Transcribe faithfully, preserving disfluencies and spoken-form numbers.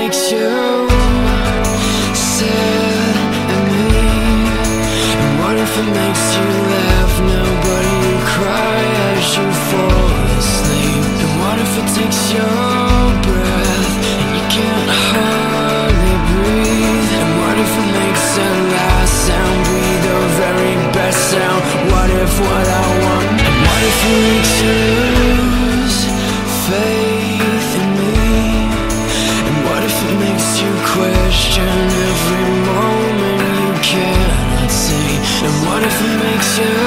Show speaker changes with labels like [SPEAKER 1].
[SPEAKER 1] makes you sad and me? And what if it makes you laugh now, but you cry as you fall asleep? And what if it takes your breath and you can't hardly breathe? And what if it makes that last sound be the very best sound? What if what I want? And what if it makes you lose faith in me? And what if it makes you question every moment you cannot see? And what if it makes you